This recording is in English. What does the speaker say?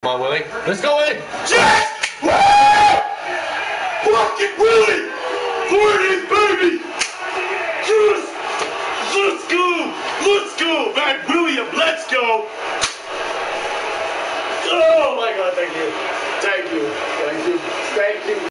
on, Willie. Let's go in. Yes! Woo! Fucking Willy! 40th, baby! Yes! Let's go! Let's go! Man, William, let's go! Oh my God, thank you. Thank you. Thank you. Thank you.